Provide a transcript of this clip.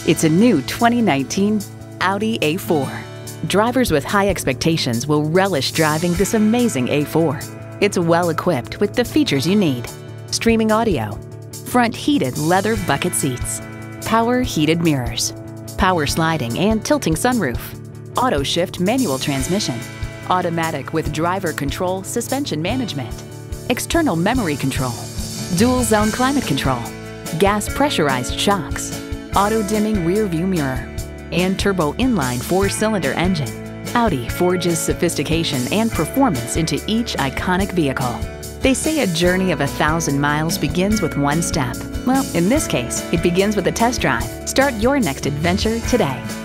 It's a new 2019 Audi A4. Drivers with high expectations will relish driving this amazing A4. It's well equipped with the features you need: streaming audio, front heated leather bucket seats, power heated mirrors, power sliding and tilting sunroof, auto shift manual transmission, automatic with driver control suspension management, external memory control, dual zone climate control, gas pressurized shocks, auto dimming rear view mirror, and turbo inline 4-cylinder engine. Audi forges sophistication and performance into each iconic vehicle. They say a journey of 1,000 miles begins with one step. Well, in this case, it begins with a test drive. Start your next adventure today.